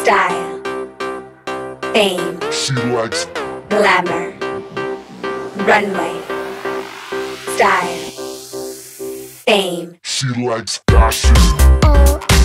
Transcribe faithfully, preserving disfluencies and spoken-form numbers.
Style, fame, She likes glamour, runway, style, fame. She likes fashion. Oh.